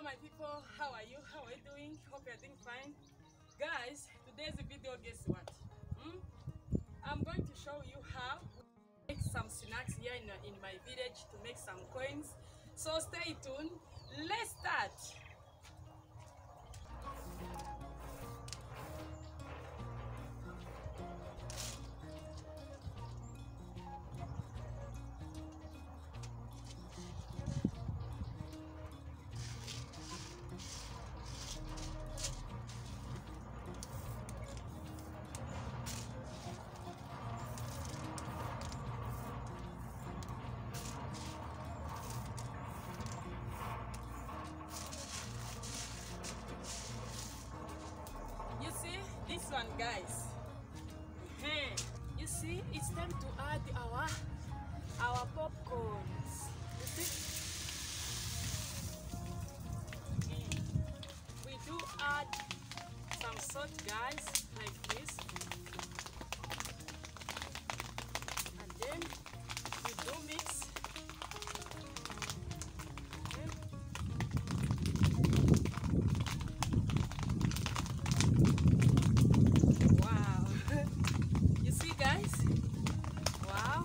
my people, how are you? How are you doing? Hope you're doing fine. Guys, today's video, guess what? I'm going to show you how to make some snacks here in my village to make some coins. So stay tuned. Let's start. You see this one, guys. You see, it's time to add our popcorns. You see, we do add some salt, guys, like this, and then we do mix. You see, guys? Wow.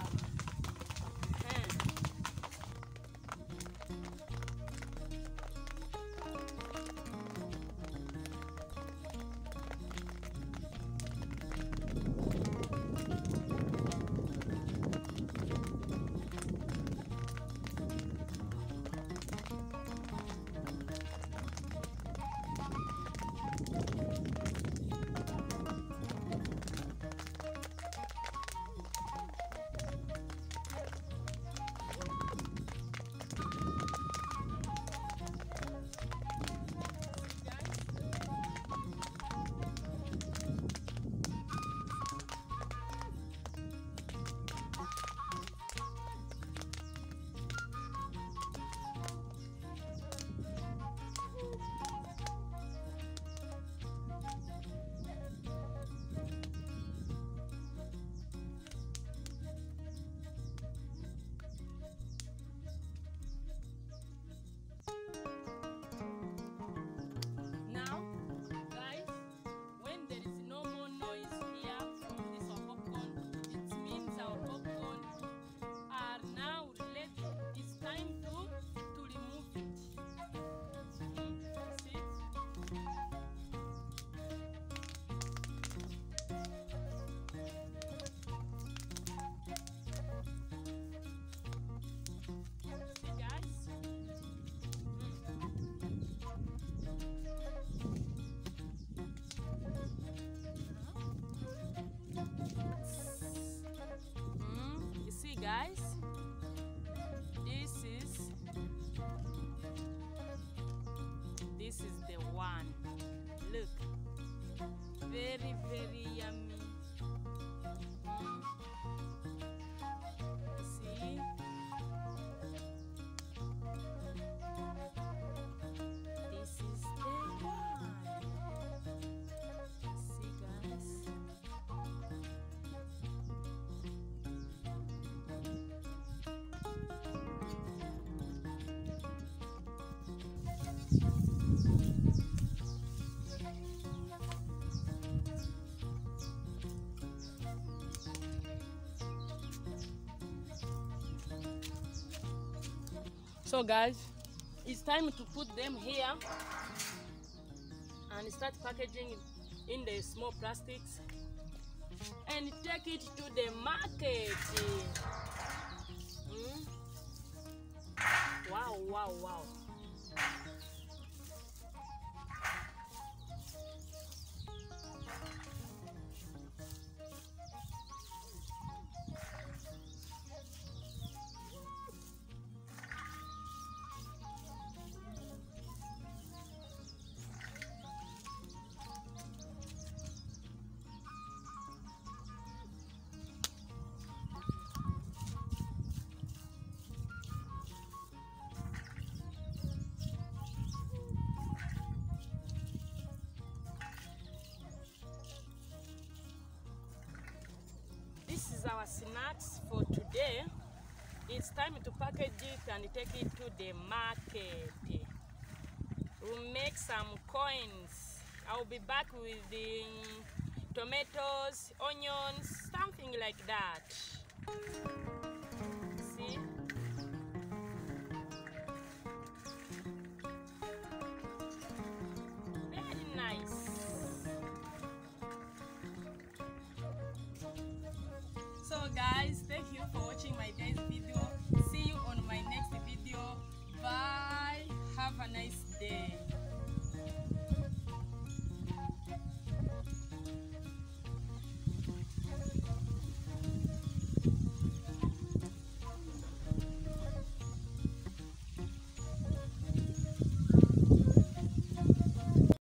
You see, guys, this is the one. Look, very yummy. See, this is the one. See, guys. So guys, it's time to put them here and start packaging in the small plastics and take it to the market. Wow. This is our snacks for today. It's time to package it and take it to the market. make some coins. I'll be back with the tomatoes, onions, something like that.